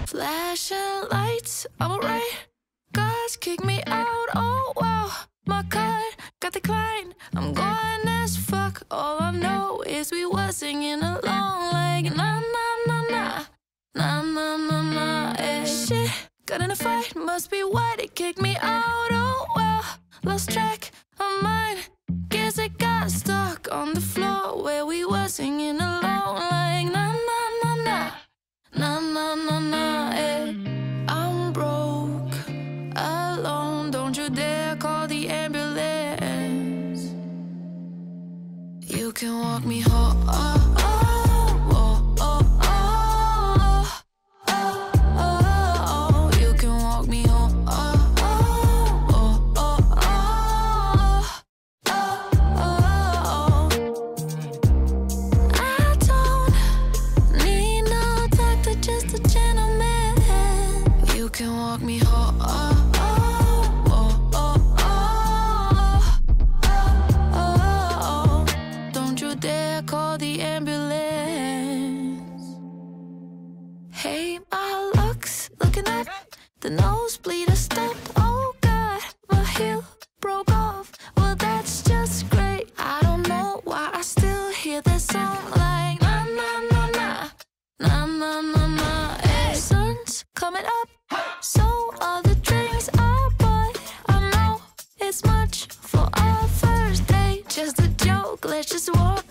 Flashing lights, I'm alright. Guys kick me out, oh wow. My card got declined, I'm going as fuck. All I know is we was singing along like na na na na, na na na na. Eh. Shit, got in a fight, must be why they kicked me out, oh well. Lost track of mine, guess I got stuck on the floor where we was singing along like na na na na, na na na na. Eh. I'm broke, alone, don't you dare call the ambulance. You can walk me home. You can walk me home. I don't need no doctor, just a gentleman. You can walk me home. Don't you dare call the ambulance. Hey, my luck's looking up. The nosebleed has stopped. Oh God, my heel broke off. Well, that's just great. I don't know why I still hear that song like na na na na, na na na na. Hey, sun's coming up, so are the drinks I bought. I know it's much for our first date. Just a joke, let's just walk